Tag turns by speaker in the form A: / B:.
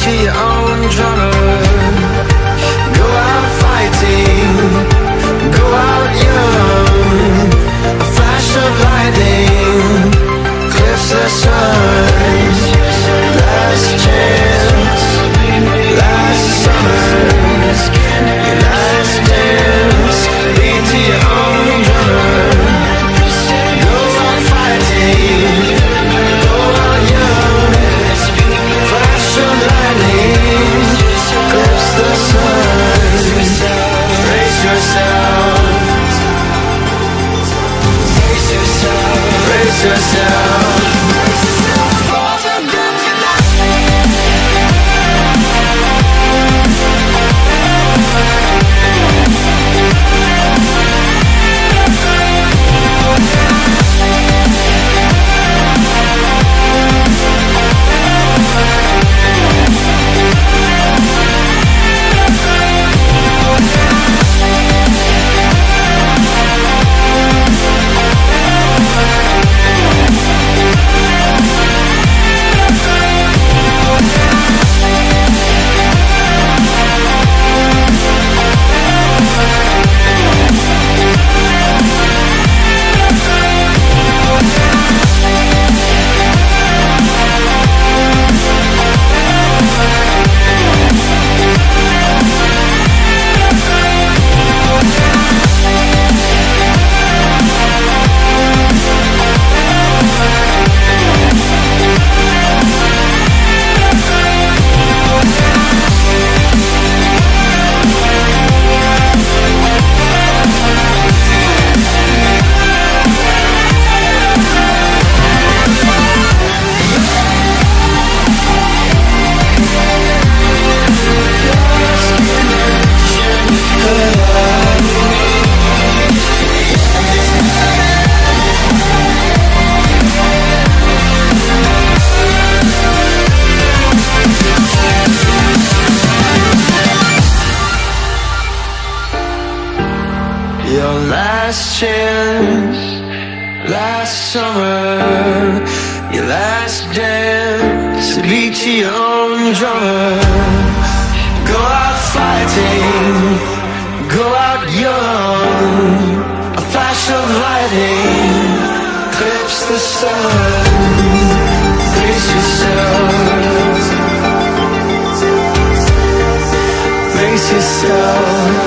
A: to your own drummer. Go out fighting, go out young. A flash of lightning clips the sun. Last chance, last summer, your last dance. Lead to your own drummer. Go out fighting, go out young. Flash of lightning clips the sun. Brace yourself, brace yourself, brace yourself. Your last chance, last summer, your last dance. Beat to your own drummer. Go out fighting, go out young. A flash of lightning clips the sun. Brace yourself, brace yourself.